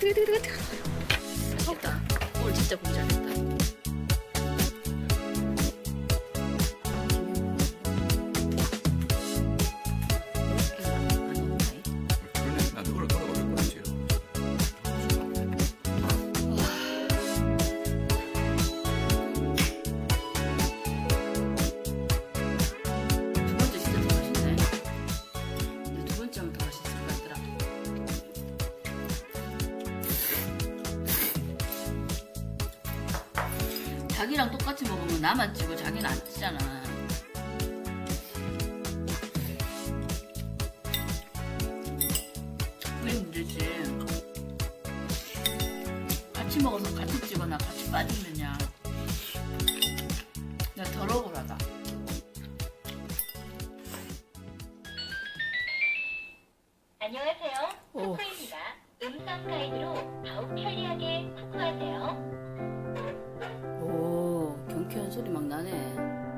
맛있겠다. 오늘 진짜 보기 잘했다. 자기랑 똑같이 먹으면 나만 찌고 자기는 안 찌잖아. 그게 문제지. 같이 먹어서 같이 찌거나 같이 빠지느냐. 내가 덜 억울하다. 안녕하세요. 쿠쿠입니다. 음성 가이드로 더욱 편리하게 쿠쿠하세요. 오, 경쾌한 소리 막 나네.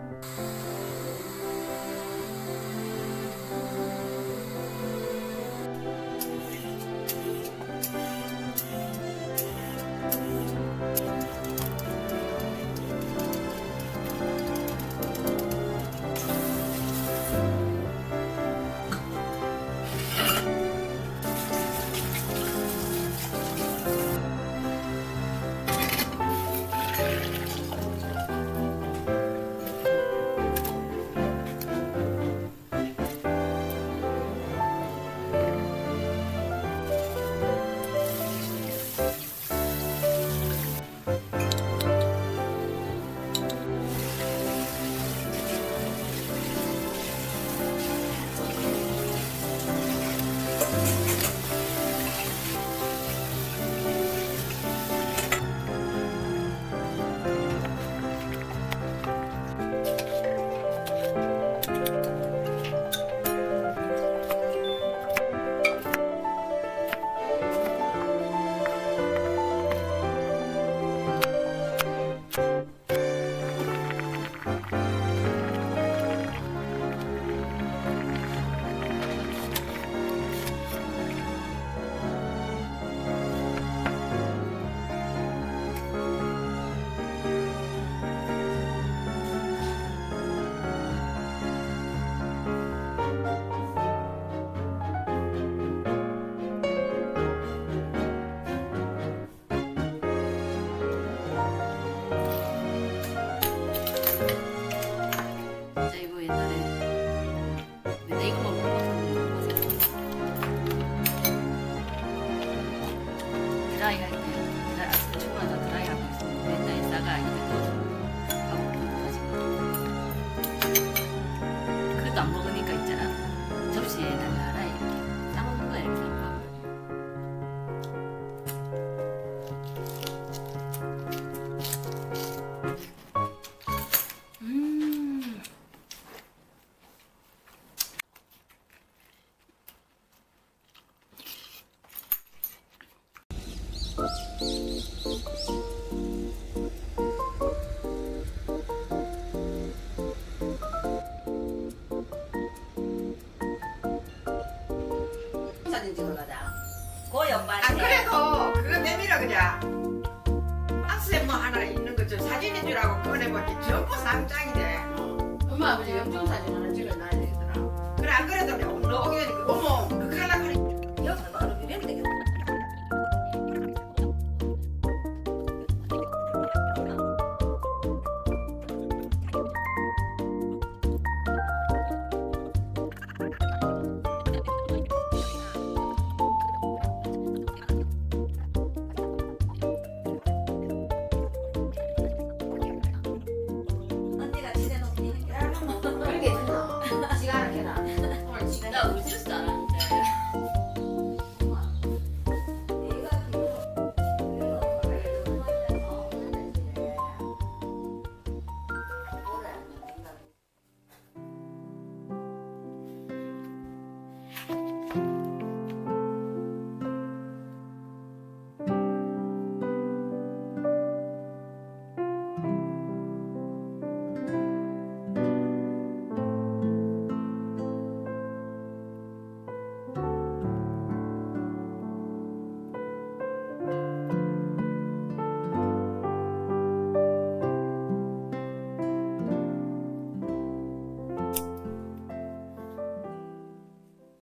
드라이 할 때, 아침에 출근해서 드라이 하고 있으면 맨날 싸가 입에 떠서 하고 그러지. 그것도 안 먹으니까 있잖아. 접시에 달라라 이렇게 싸먹는 거야 이렇게 한 거. 사진 찍어가자. 안 그래도 그거 내밀어 그냥 박스에 뭐 하나 있는 거죠. 사진인 줄 알고 꺼내보니 전부 상장이 돼. 엄마 아버지 영상 사진 하나 찍어놔야 되겠더라. 그래 안 그래도 내가 오늘 오기 전에 어머